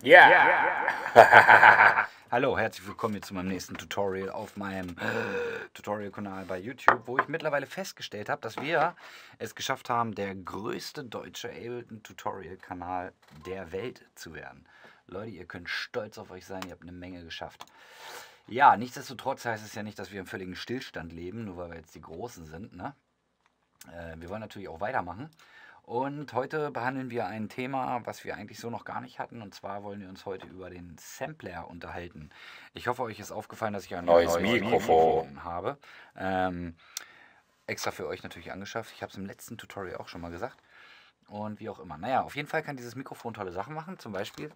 Ja! Hallo, herzlich willkommen zu meinem nächsten Tutorial auf meinem Tutorial-Kanal bei YouTube, wo ich mittlerweile festgestellt habe, dass wir es geschafft haben, der größte deutsche Ableton-Tutorial-Kanal der Welt zu werden. Leute, ihr könnt stolz auf euch sein, ihr habt eine Menge geschafft. Ja, nichtsdestotrotz heißt es ja nicht, dass wir im völligen Stillstand leben, nur weil wir jetzt die Großen sind, ne? Wir wollen natürlich auch weitermachen. Und heute behandeln wir ein Thema, was wir eigentlich so noch gar nicht hatten. Und zwar wollen wir uns heute über den Sampler unterhalten. Ich hoffe, euch ist aufgefallen, dass ich ein neues Mikrofon habe. Extra für euch natürlich angeschafft. Ich habe es im letzten Tutorial auch schon mal gesagt. Und wie auch immer. Naja, auf jeden Fall kann dieses Mikrofon tolle Sachen machen. Zum Beispiel,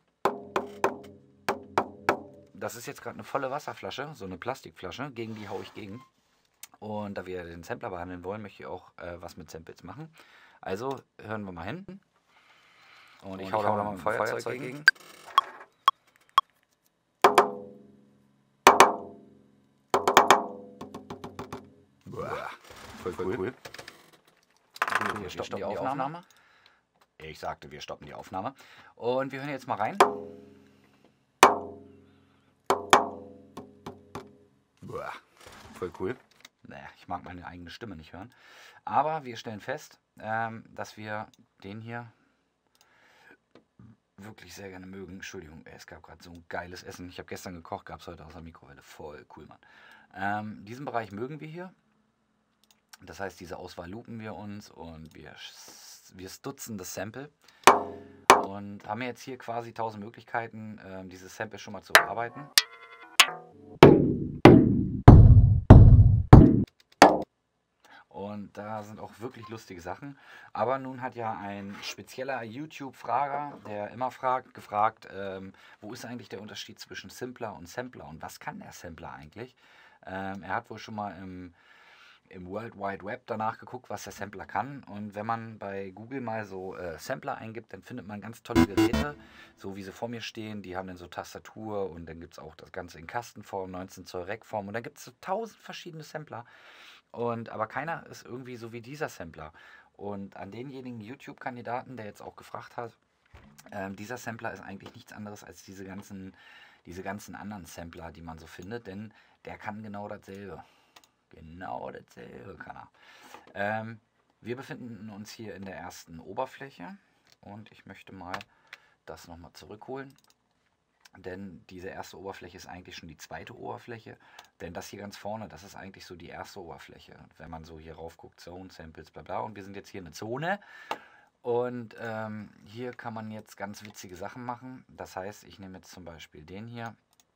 das ist jetzt gerade eine volle Wasserflasche, so eine Plastikflasche. Gegen die haue ich gegen. Und da wir den Sampler behandeln wollen, möchte ich auch was mit Samples machen. Also hören wir mal hin. Und ich hau da mal ein Feuerzeug gegen. Voll cool. Wir stoppen die Aufnahme. Ich sagte, wir stoppen die Aufnahme. Und wir hören jetzt mal rein. Voll cool. Naja, ich mag meine eigene Stimme nicht hören. Aber wir stellen fest, dass wir den hier wirklich sehr gerne mögen. Entschuldigung, es gab gerade so ein geiles Essen. Ich habe gestern gekocht, gab es heute aus der Mikrowelle. Voll cool, Mann. Diesen Bereich mögen wir hier. Das heißt, diese Auswahl loopen wir uns und wir stutzen das Sample. Und haben jetzt hier quasi 1000 Möglichkeiten, dieses Sample schon mal zu bearbeiten. Und da sind auch wirklich lustige Sachen. Aber nun hat ja ein spezieller YouTube-Frager, der immer gefragt, wo ist eigentlich der Unterschied zwischen Simpler und Sampler und was kann der Sampler eigentlich? Er hat wohl schon mal im World Wide Web danach geguckt, was der Sampler kann. Und wenn man bei Google mal so Sampler eingibt, dann findet man ganz tolle Geräte, so wie sie vor mir stehen. Die haben dann so Tastatur und dann gibt es auch das Ganze in Kastenform, 19 Zoll Rackform und dann gibt es so 1000 verschiedene Sampler. Aber keiner ist irgendwie so wie dieser Sampler. Und an denjenigen YouTube-Kandidaten, der jetzt auch gefragt hat, dieser Sampler ist eigentlich nichts anderes als diese ganzen anderen Sampler, die man so findet, denn der kann genau dasselbe. Genau dasselbe kann er. Wir befinden uns hier in der ersten Oberfläche und ich möchte mal das nochmal zurückholen. Denn diese erste Oberfläche ist eigentlich schon die zweite Oberfläche. Denn das hier ganz vorne, das ist eigentlich so die erste Oberfläche. Wenn man so hier rauf guckt, Zone, Samples, bla bla. Und wir sind jetzt hier in der Zone. Und hier kann man jetzt ganz witzige Sachen machen. Das heißt, ich nehme jetzt zum Beispiel den hier.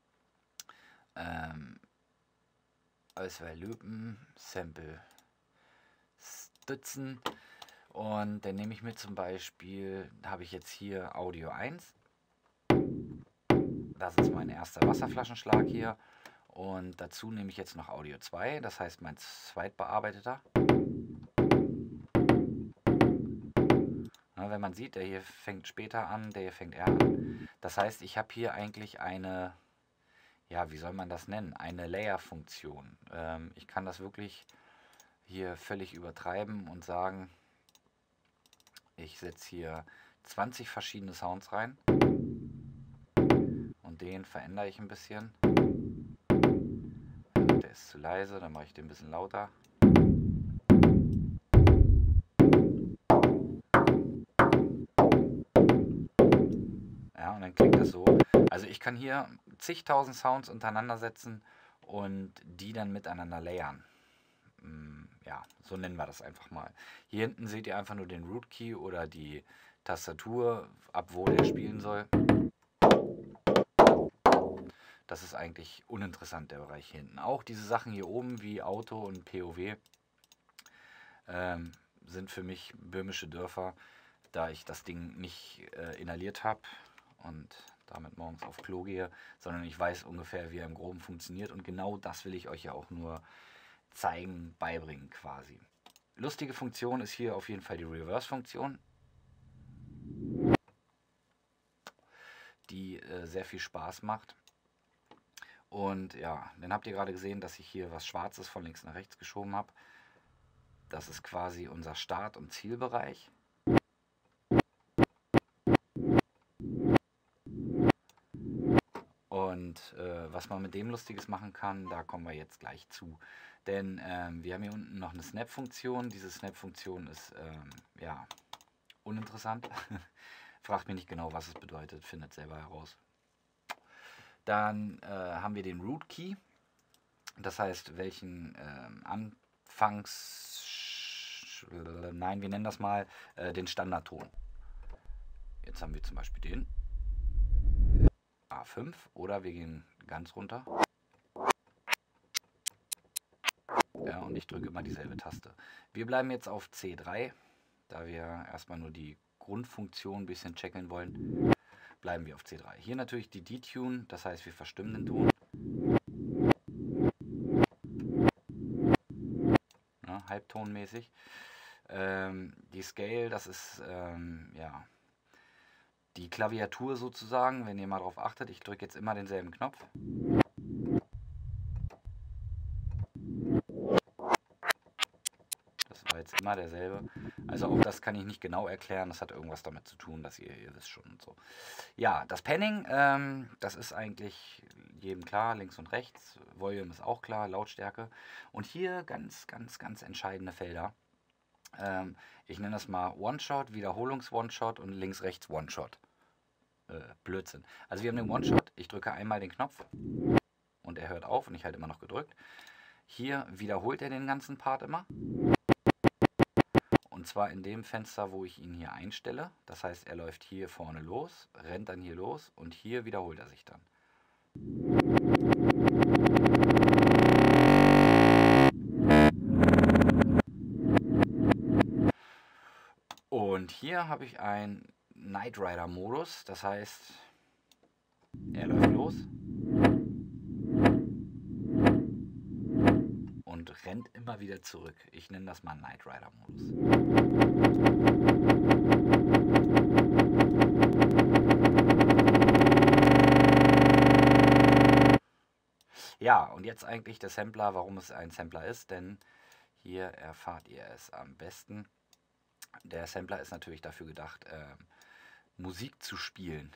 Auswahl Loopen, Sample Stützen. Und dann nehme ich mir zum Beispiel, habe ich jetzt hier Audio 1. Das ist mein erster Wasserflaschenschlag hier. Und dazu nehme ich jetzt noch Audio 2, das heißt mein zweitbearbeiteter. Na, wenn man sieht, der hier fängt später an, der hier fängt eher an. Das heißt, ich habe hier eigentlich eine, ja, wie soll man das nennen? Eine Layer-Funktion. Ich kann das wirklich hier völlig übertreiben und sagen, ich setze hier 20 verschiedene Sounds rein. Und den verändere ich ein bisschen. Der ist zu leise, dann mache ich den ein bisschen lauter. Ja, und dann klingt das so. Also ich kann hier zigtausend Sounds untereinander setzen und die dann miteinander layern. Ja, so nennen wir das einfach mal. Hier hinten seht ihr einfach nur den Root Key oder die Tastatur, ab wo der spielen soll. Das ist eigentlich uninteressant, der Bereich hier hinten. Auch diese Sachen hier oben wie Auto und POW sind für mich böhmische Dörfer, da ich das Ding nicht inhaliert habe und damit morgens auf Klo gehe, sondern ich weiß ungefähr, wie er im Groben funktioniert. Und genau das will ich euch ja auch nur zeigen, beibringen quasi. Lustige Funktion ist hier auf jeden Fall die Reverse-Funktion, die sehr viel Spaß macht. Und ja, dann habt ihr gerade gesehen, dass ich hier was Schwarzes von links nach rechts geschoben habe. Das ist quasi unser Start- und Zielbereich. Und was man mit dem Lustiges machen kann, da kommen wir jetzt gleich zu. Denn wir haben hier unten noch eine Snap-Funktion. Diese Snap-Funktion ist ja uninteressant. Fragt mich nicht genau, was es bedeutet, findet selber heraus. Dann haben wir den Root Key. Das heißt, welchen wir nennen das mal den Standardton. Jetzt haben wir zum Beispiel den A5 oder wir gehen ganz runter. Ja, und ich drücke immer dieselbe Taste. Wir bleiben jetzt auf C3, da wir erstmal nur die Grundfunktion ein bisschen checken wollen. Bleiben wir auf C3. Hier natürlich die Detune, das heißt, wir verstimmen den Ton. Ja, halbtonmäßig. Die Scale, das ist ja die Klaviatur sozusagen, wenn ihr mal darauf achtet. Ich drücke jetzt immer denselben Knopf. Das war jetzt immer derselbe. Also auch das kann ich nicht genau erklären. Das hat irgendwas damit zu tun, dass ihr wisst schon und so. Ja, das Panning, das ist eigentlich jedem klar, links und rechts. Volume ist auch klar, Lautstärke. Und hier ganz entscheidende Felder. Ich nenne das mal One-Shot, Wiederholungs-One-Shot und links-rechts One-Shot. Blödsinn. Also wir haben den One-Shot, ich drücke einmal den Knopf und er hört auf und ich halte immer noch gedrückt. Hier wiederholt er den ganzen Part immer. Und zwar in dem Fenster, wo ich ihn hier einstelle. Das heißt, er läuft hier vorne los, rennt dann hier los und hier wiederholt er sich dann. Und hier habe ich einen Knight Rider Modus, das heißt, er läuft los und rennt immer wieder zurück. Ich nenne das mal Knight Rider Modus. Ja, und jetzt eigentlich der Sampler, warum es ein Sampler ist, denn hier erfahrt ihr es am besten. Der Sampler ist natürlich dafür gedacht, Musik zu spielen.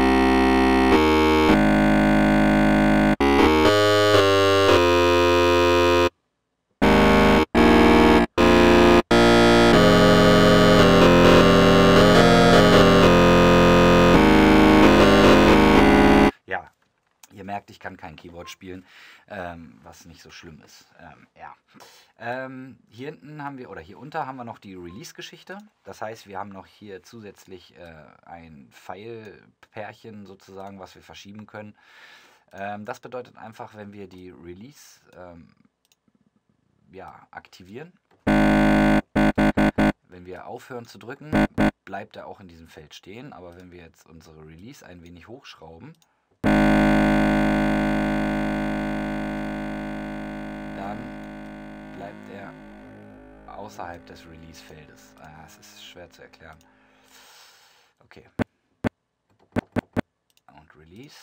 Ja, ihr merkt, ich kann kein Keyboard spielen, was nicht so schlimm ist. Ja. Hier hinten haben wir, oder hier unter haben wir noch die Release-Geschichte. Das heißt, wir haben noch hier zusätzlich ein Pfeilpärchen sozusagen, was wir verschieben können. Das bedeutet einfach, wenn wir die Release ja, aktivieren, wenn wir aufhören zu drücken, bleibt er auch in diesem Feld stehen. Aber wenn wir jetzt unsere Release ein wenig hochschrauben, dann bleibt er außerhalb des Release-Feldes. Das ist schwer zu erklären. Okay. Und Release.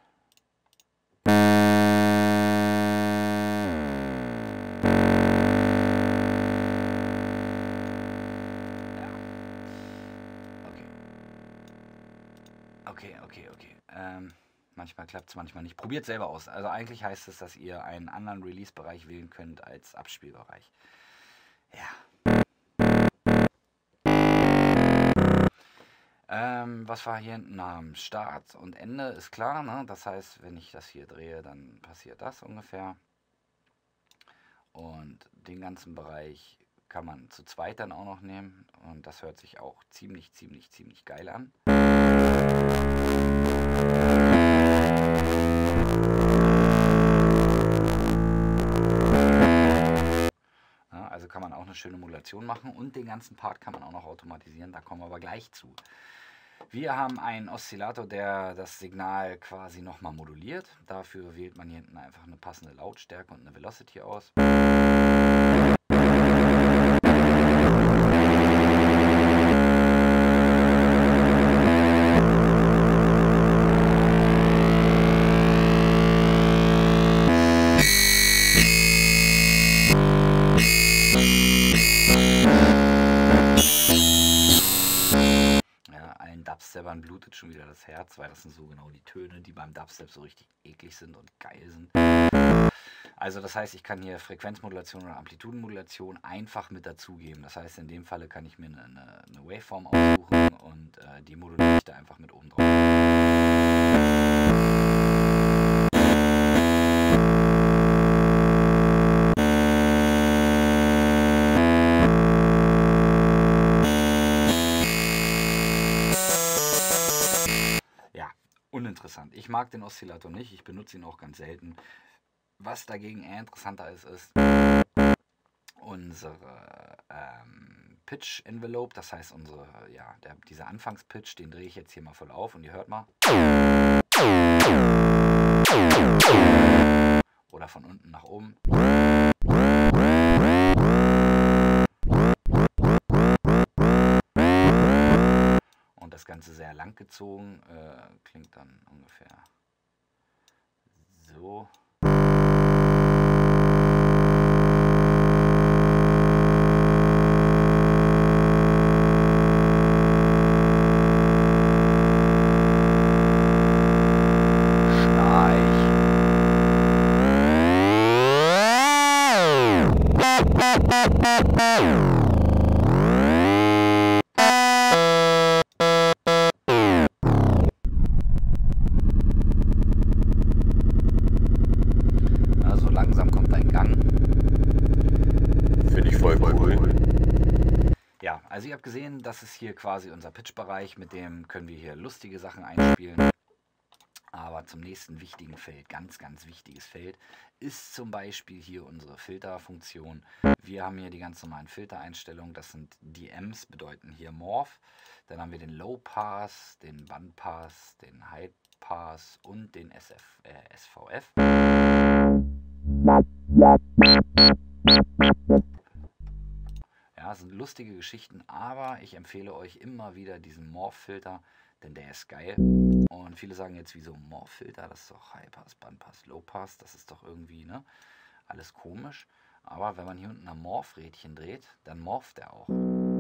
Ja. Okay. Manchmal klappt es, manchmal nicht. Probiert selber aus. Also eigentlich heißt es, dass ihr einen anderen Release-Bereich wählen könnt als Abspielbereich. Ja. Was wir hier hinten haben? Start und Ende ist klar, ne? Das heißt, wenn ich das hier drehe, dann passiert das ungefähr. Und den ganzen Bereich kann man zu zweit dann auch noch nehmen. Und das hört sich auch ziemlich geil an. Ja, also kann man auch eine schöne Modulation machen und den ganzen Part kann man auch noch automatisieren, da kommen wir aber gleich zu. Wir haben einen Oszillator, der das Signal quasi nochmal moduliert. Dafür wählt man hier hinten einfach eine passende Lautstärke und eine Velocity aus. Hörern blutet schon wieder das Herz, weil das sind so genau die Töne, die beim Dubstep so richtig eklig sind und geil sind. Also das heißt, ich kann hier Frequenzmodulation oder Amplitudenmodulation einfach mit dazugeben. Das heißt, in dem Falle kann ich mir eine Waveform aussuchen und die moduliere ich da einfach mit oben drauf. Uninteressant. Ich mag den Oszillator nicht, ich benutze ihn auch ganz selten. Was dagegen eher interessanter ist unsere Pitch Envelope, das heißt dieser Anfangspitch, den drehe ich jetzt hier mal voll auf und ihr hört mal. Oder von unten nach oben. Das Ganze sehr lang gezogen, klingt dann ungefähr so. Also ihr habt gesehen, das ist hier quasi unser Pitch-Bereich, mit dem können wir hier lustige Sachen einspielen. Aber zum nächsten wichtigen Feld, ganz, ganz wichtiges Feld, ist zum Beispiel hier unsere Filterfunktion. Wir haben hier die ganz normalen Filtereinstellungen, das sind die M's, bedeuten hier Morph. Dann haben wir den Low Pass, den Band Pass, den High Pass und den SVF. Ja, das sind lustige Geschichten, aber ich empfehle euch immer wieder diesen Morph-Filter, denn der ist geil. Und viele sagen jetzt, wieso Morph-Filter? Das ist doch High Pass, Band Pass, Low Pass, das ist doch irgendwie, ne? Alles komisch. Aber wenn man hier unten am Morph-Rädchen dreht, dann morpht er auch.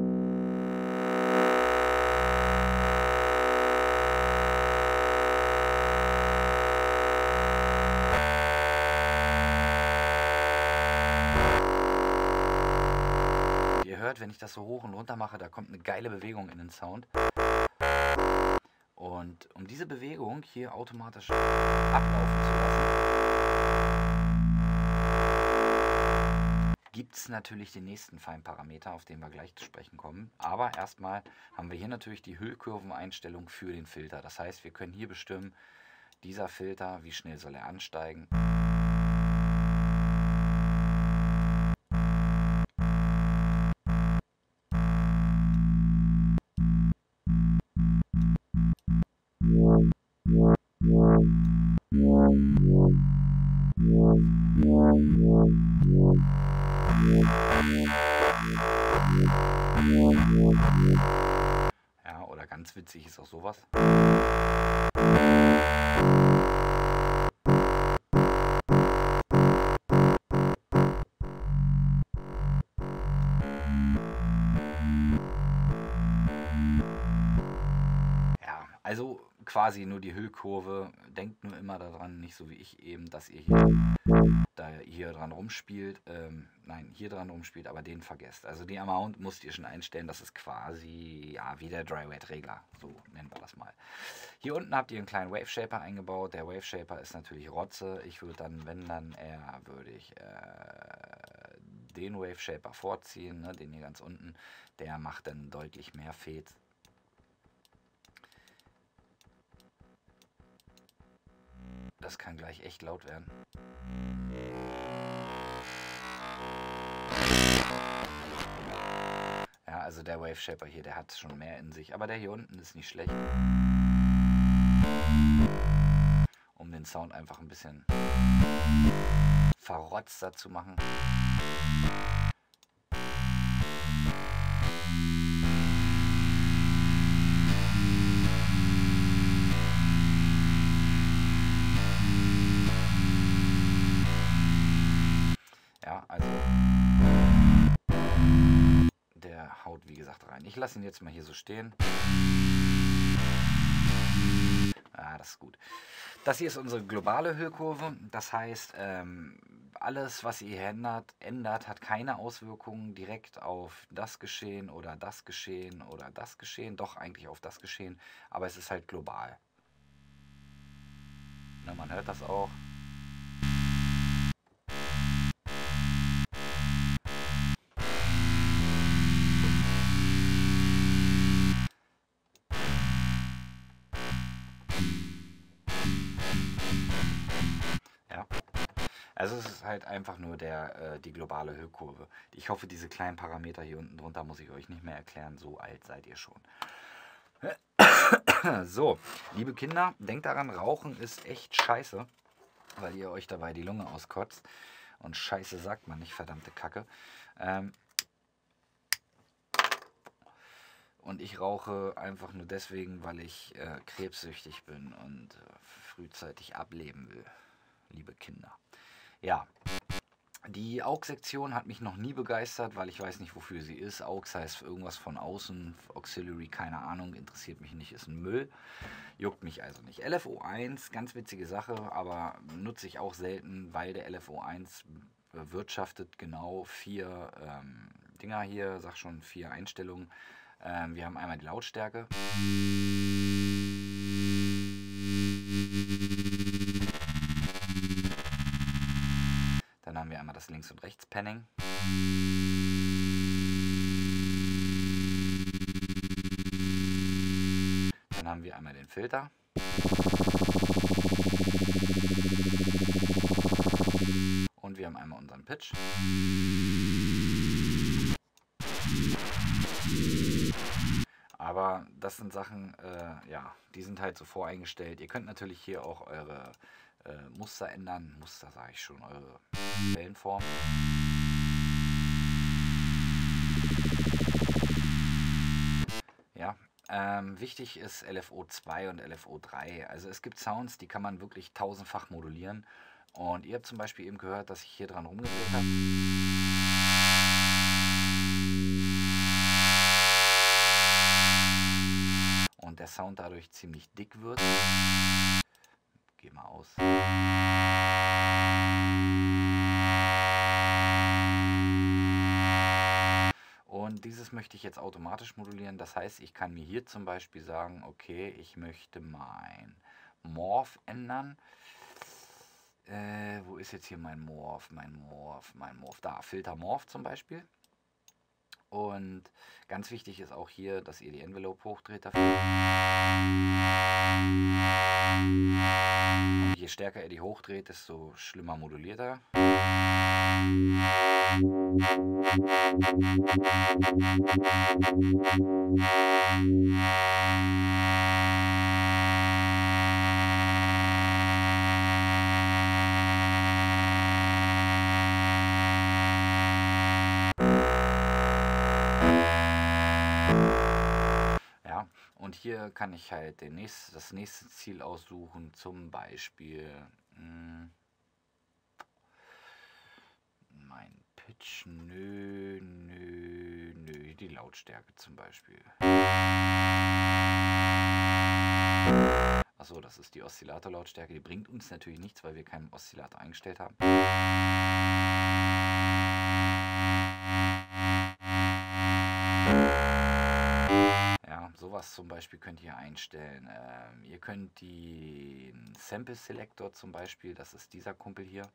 Wenn ich das so hoch und runter mache, da kommt eine geile Bewegung in den Sound. Und um diese Bewegung hier automatisch ablaufen zu lassen, gibt es natürlich den nächsten Feinparameter, auf den wir gleich zu sprechen kommen. Aber erstmal haben wir hier natürlich die Hüllkurveneinstellung für den Filter. Das heißt, wir können hier bestimmen, dieser Filter, wie schnell soll er ansteigen. Ja, oder ganz witzig ist auch sowas. Ja, also quasi nur die Hüllkurve. Denkt nur immer daran, nicht so wie ich eben, dass ihr hier dran rumspielt. Nein, hier dran rumspielt, aber den vergesst. Also die Amount müsst ihr schon einstellen. Das ist quasi ja wie der Dry-Wet-Regler. So nennen wir das mal. Hier unten habt ihr einen kleinen Wave Shaper eingebaut. Der Wave Shaper ist natürlich Rotze. Ich würde dann, wenn dann eher, würde ich den Wave Shaper vorziehen, ne, den hier ganz unten. Der macht dann deutlich mehr Fade. Das kann gleich echt laut werden. Ja, also der Wave Shaper hier, der hat schon mehr in sich. Aber der hier unten ist nicht schlecht. Um den Sound einfach ein bisschen verrotzter zu machen. Ja, also der haut wie gesagt rein. Ich lasse ihn jetzt mal hier so stehen. Ja, das ist gut. Das hier ist unsere globale Hüllkurve. Das heißt, alles, was ihr hier ändert, hat keine Auswirkungen direkt auf das Geschehen oder das Geschehen oder das Geschehen. Doch eigentlich auf das Geschehen, aber es ist halt global. Na, man hört das auch. Ja. Also es ist halt einfach nur die globale Hüllkurve. Ich hoffe, diese kleinen Parameter hier unten drunter muss ich euch nicht mehr erklären. So alt seid ihr schon. So, liebe Kinder, denkt daran, Rauchen ist echt scheiße, weil ihr euch dabei die Lunge auskotzt. Und scheiße sagt man nicht, verdammte Kacke. Und ich rauche einfach nur deswegen, weil ich krebssüchtig bin und frühzeitig ableben will, liebe Kinder. Ja, die AUX-Sektion hat mich noch nie begeistert, weil ich weiß nicht, wofür sie ist. AUX heißt irgendwas von außen, Auxiliary, keine Ahnung, interessiert mich nicht, ist ein Müll. Juckt mich also nicht. LFO1, ganz witzige Sache, aber nutze ich auch selten, weil der LFO1 bewirtschaftet genau 4 Dinger hier, sag schon 4 Einstellungen. Wir haben einmal die Lautstärke. Dann haben wir einmal das Links- und Rechts-Panning. Dann haben wir einmal den Filter. Und wir haben einmal unseren Pitch. Aber das sind Sachen, ja, die sind halt so voreingestellt. Ihr könnt natürlich hier auch eure Muster ändern. Muster sage ich schon, eure Wellenform. Ja, wichtig ist LFO2 und LFO3. Also es gibt Sounds, die kann man wirklich tausendfach modulieren. Und ihr habt zum Beispiel eben gehört, dass ich hier dran rumgedreht habe. Und der Sound dadurch ziemlich dick wird. Geh mal aus. Und dieses möchte ich jetzt automatisch modulieren. Das heißt, ich kann mir hier zum Beispiel sagen, okay, ich möchte mein Morph ändern. Wo ist jetzt hier mein Morph? Mein Morph. Da, Filter Morph zum Beispiel. Und ganz wichtig ist auch hier, dass ihr die Envelope hochdreht dafür. Und je stärker ihr die hochdreht, desto schlimmer moduliert er. Und hier kann ich halt das nächste Ziel aussuchen, zum Beispiel mein Pitch, die Lautstärke zum Beispiel. Achso, das ist die Oszillator-Lautstärke, die bringt uns natürlich nichts, weil wir keinen Oszillator eingestellt haben. Sowas zum Beispiel könnt ihr einstellen. Ihr könnt den Sample Selector zum Beispiel, das ist dieser Kumpel hier.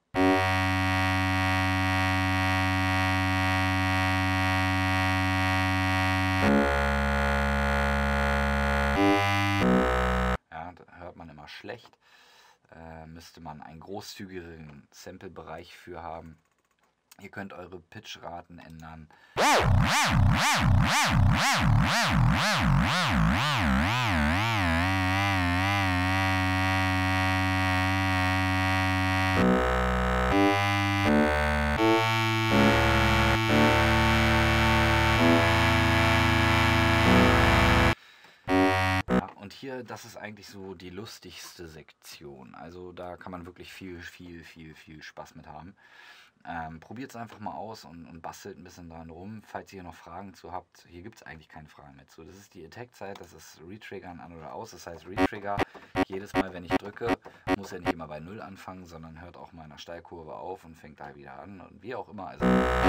Ja, da hört man immer schlecht. Müsste man einen großzügigeren Sample-Bereich für haben. Ihr könnt eure Pitch-Raten ändern. Und hier, das ist eigentlich so die lustigste Sektion. Also da kann man wirklich viel Spaß mit haben. Probiert es einfach mal aus und bastelt ein bisschen dran rum. Falls ihr noch Fragen zu habt, hier gibt es eigentlich keine Fragen mehr zu. Das ist die Attack-Zeit, das ist Retriggern an oder aus. Das heißt Retrigger, jedes Mal, wenn ich drücke, muss er nicht immer bei 0 anfangen, sondern hört auch mal in der Steilkurve auf und fängt da wieder an und wie auch immer. Also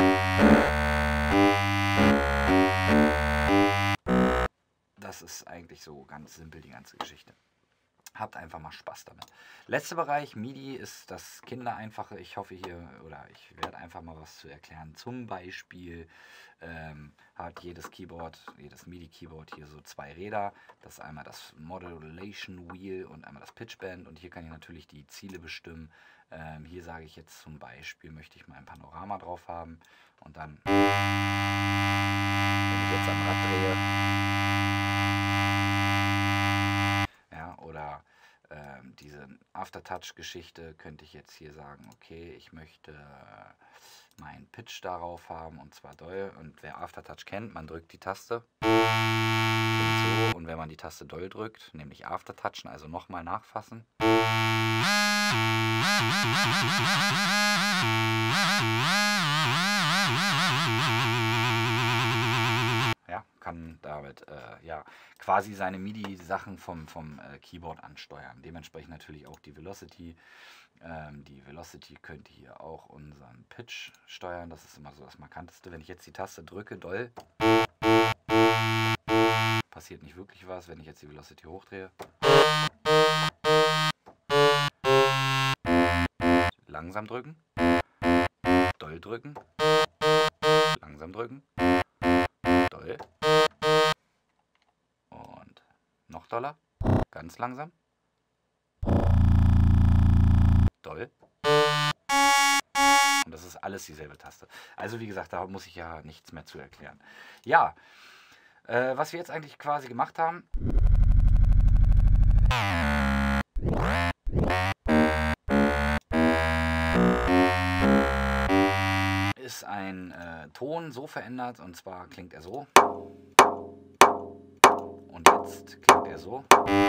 das ist eigentlich so ganz simpel, die ganze Geschichte. Habt einfach mal Spaß damit. Letzter Bereich, MIDI, ist das Kindereinfache. Ich hoffe hier, oder ich werde einfach mal was zu erklären. Zum Beispiel hat jedes Keyboard, jedes MIDI-Keyboard hier so 2 Räder. Das ist einmal das Modulation Wheel und einmal das Pitchbend. Und hier kann ich natürlich die Ziele bestimmen. Hier sage ich jetzt zum Beispiel, möchte ich mal ein Panorama drauf haben. Und dann, wenn ich jetzt am Rad drehe, ja, oder diese Aftertouch-Geschichte könnte ich jetzt hier sagen, okay, ich möchte meinen Pitch darauf haben und zwar doll. Und wer Aftertouch kennt, man drückt die Taste so, und wenn man die Taste doll drückt, nämlich Aftertouchen, also nochmal nachfassen. Ja, kann damit ja, quasi seine MIDI-Sachen vom Keyboard ansteuern. Dementsprechend natürlich auch die Velocity. Die Velocity könnte hier auch unseren Pitch steuern. Das ist immer so das Markanteste. Wenn ich jetzt die Taste drücke, doll, passiert nicht wirklich was. Wenn ich jetzt die Velocity hochdrehe, langsam drücken, doll drücken, langsam drücken, doll und noch doller, ganz langsam, doll. Und das ist alles dieselbe Taste. Also wie gesagt, da muss ich ja nichts mehr zu erklären. Ja, was wir jetzt eigentlich quasi gemacht haben, ist ein Ton so verändert, und zwar klingt er so. Und jetzt klingt er so.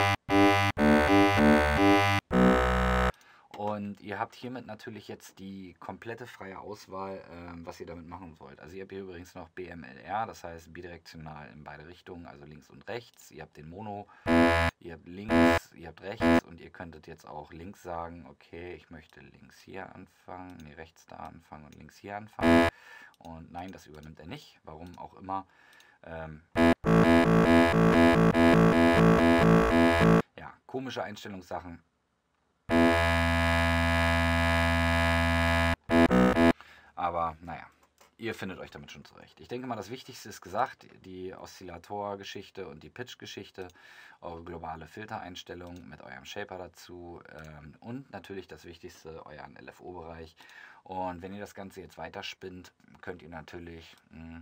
Und ihr habt hiermit natürlich jetzt die komplette freie Auswahl, was ihr damit machen wollt. Also ihr habt hier übrigens noch BMLR, das heißt bidirektional in beide Richtungen, also links und rechts. Ihr habt den Mono, ihr habt links, ihr habt rechts und ihr könntet jetzt auch links sagen, okay, ich möchte links hier anfangen, nee, rechts da anfangen und links hier anfangen. Und nein, das übernimmt er nicht, warum auch immer. Ja, komische Einstellungssachen. Aber naja, ihr findet euch damit schon zurecht. Ich denke mal, das Wichtigste ist gesagt, die Oszillator-Geschichte und die Pitch-Geschichte, eure globale Filtereinstellung mit eurem Shaper dazu und natürlich das Wichtigste, euren LFO-Bereich. Und wenn ihr das Ganze jetzt weiterspinnt, könnt ihr natürlich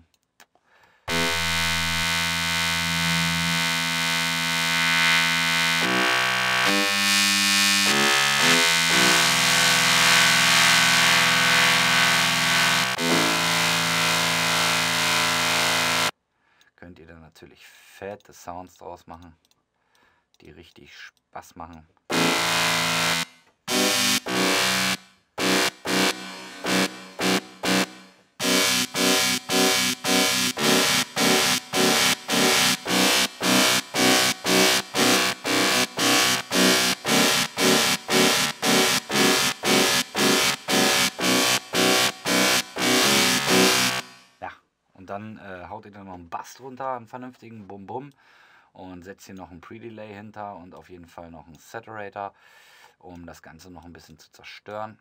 natürlich fette Sounds draus machen, die richtig Spaß machen. Dann haut ihr dann noch einen Bass drunter, einen vernünftigen Bum-Bum und setzt hier noch ein Pre-Delay hinter und auf jeden Fall noch einen Saturator, um das Ganze noch ein bisschen zu zerstören.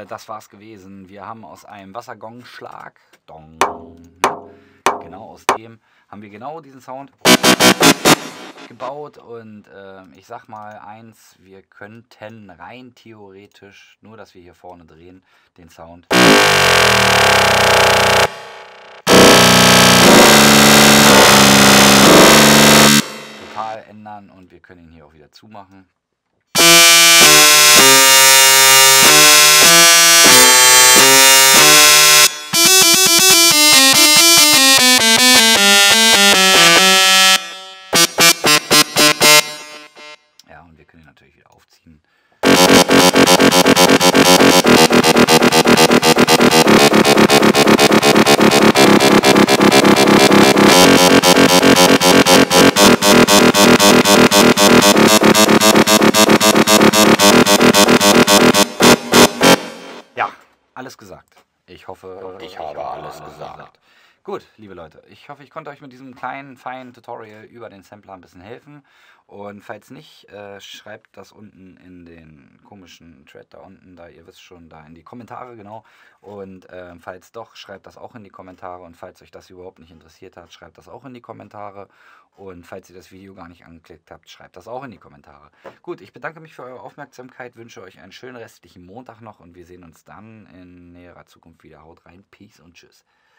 das war's gewesen. Wir haben aus einem Wassergongschlag, Dong, genau aus dem, haben wir genau diesen Sound gebaut. Und ich sag mal eins, wir könnten rein theoretisch, nur dass wir hier vorne drehen, den Sound total ändern und wir können ihn hier auch wieder zumachen. Ja, und wir können ihn natürlich wieder aufziehen. Ja, alles gesagt. Ich hoffe, ich habe alles gesagt. Gut, liebe Leute, ich hoffe, ich konnte euch mit diesem kleinen, feinen Tutorial über den Sampler ein bisschen helfen. Und falls nicht, schreibt das unten in den komischen Thread da unten, da ihr wisst schon, da in die Kommentare, genau. Und falls doch, schreibt das auch in die Kommentare. Und falls euch das überhaupt nicht interessiert hat, schreibt das auch in die Kommentare. Und falls ihr das Video gar nicht angeklickt habt, schreibt das auch in die Kommentare. Gut, ich bedanke mich für eure Aufmerksamkeit, wünsche euch einen schönen restlichen Montag noch und wir sehen uns dann in näherer Zukunft wieder. Haut rein, Peace und Tschüss.